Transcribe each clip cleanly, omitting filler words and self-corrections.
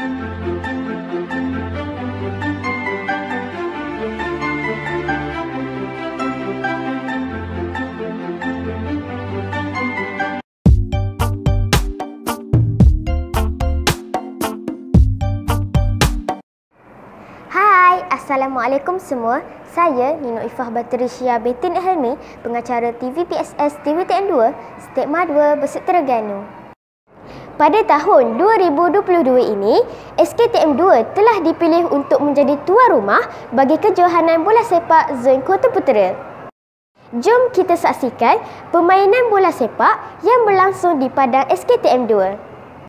Assalamualaikum semua. Saya Nino Ifah Batrisya Betin Helmi, pengacara TVPSS TVTN2, Stigma 2 Besut Terengganu. Pada tahun 2022 ini, SKTM2 telah dipilih untuk menjadi tuan rumah bagi kejohanan bola sepak Zon Kota Putera. Jom kita saksikan permainan bola sepak yang berlangsung di padang SKTM2.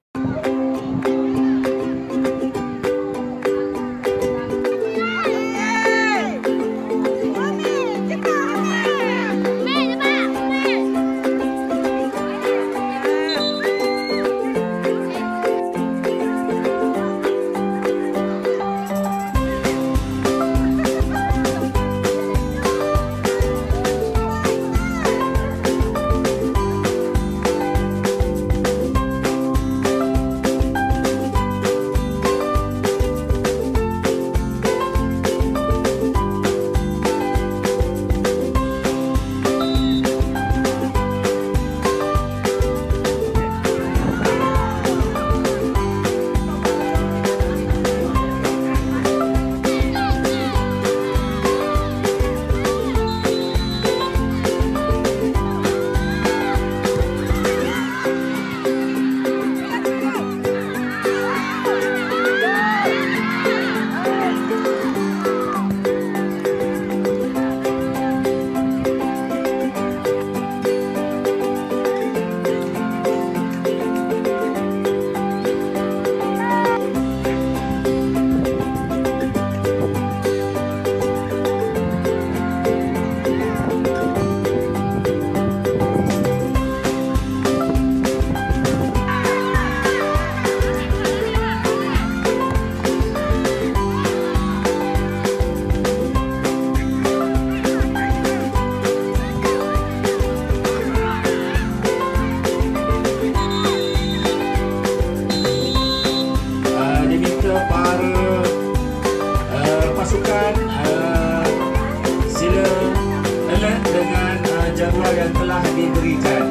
Sila alert dengan jadual yang telah diberikan.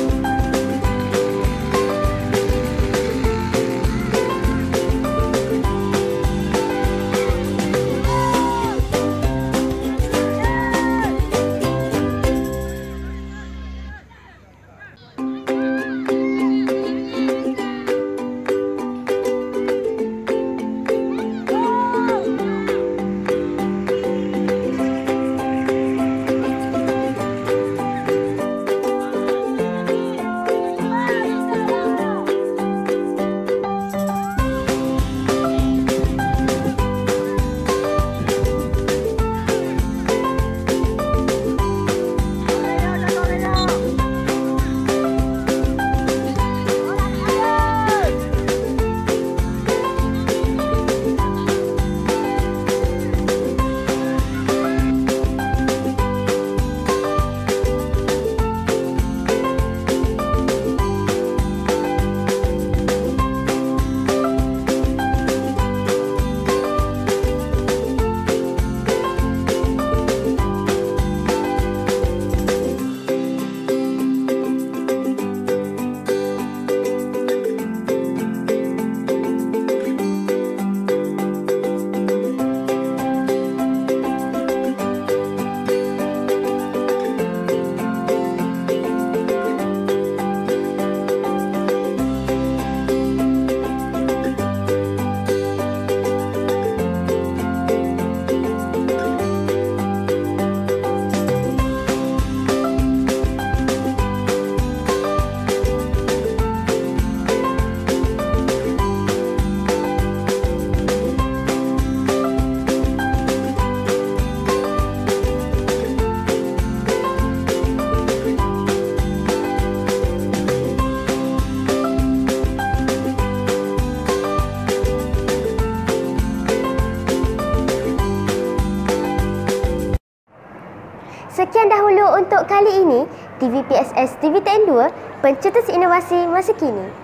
Sekian dahulu untuk kali ini, TVPSS TVTN2, pencetus inovasi masa kini.